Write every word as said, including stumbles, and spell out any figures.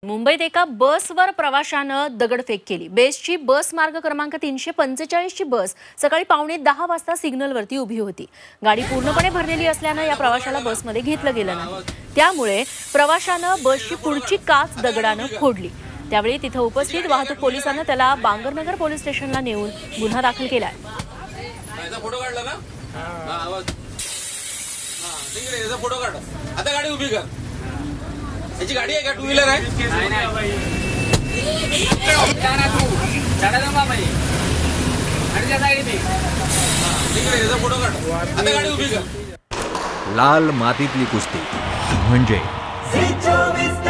मुंबईत एका बसवर प्रवाशानं दगडफेक केली। बेस्टची बस मार्ग क्रमांक तीनशे पंचेचाळीस ची बस सकाळी पावणे दहा वाजता सिग्नलवरती उभी होती। गाडी पूर्णपणे भरलेली असल्यानं या प्रवाशाला बसमध्ये घेतलं गेलं नाही। त्यामुळे प्रवाशानं बसची पुढची काच दगडानं फोडली। त्यावेळी तिथे उपस्थित वाहतूक पोलिसांनी त्याला बांगरनगर पोलीस स्टेशनला नेऊन गुन्हा दाखल केलाय। फोटो काढला ना? हां आवाज हां ठीक आहे, याचा फोटो काढ। आता गाडी उभी कर। याची गाडी आहे का? टू व्हीलर आहे? नाही नाही जाना तू चढा दे बाबा ये आणि त्या साइड पे हां ठीक आहे, याचा फोटो काढ। आता गाडी उभी कर। लाल मातीतली कुस्ती म्हणजे